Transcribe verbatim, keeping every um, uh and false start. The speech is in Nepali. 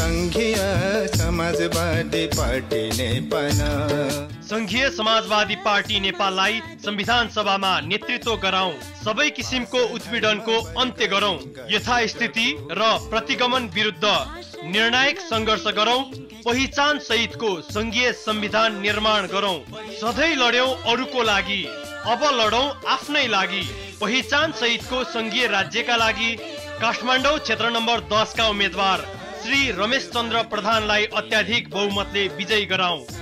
संघीय समाजवादी पार्टी नेपाल। संघीय समाजवादी पार्टी नेपाललाई संविधान सभामा नेतृत्व गराउँ, सबै किसिमको उत्पीडनको अन्त्य गरौँ, यथास्थिति र प्रतिगमन विरुद्ध निर्णायक सङ्घर्ष गरौँ, पहिचान सहितको संघीय संविधान निर्माण गरौँ, सधैँ लड्यौं अरूको लागि, अब लडौं आफ्नै लागि, पहिचान सहितको संघीय राज्यका लागि काठमाडौँ क्षेत्र नम्बर दस का उम्मेदवार श्री रमेश चन्द्र प्रधानलाई अत्याधिक बहुमतले विजयी गराउँ।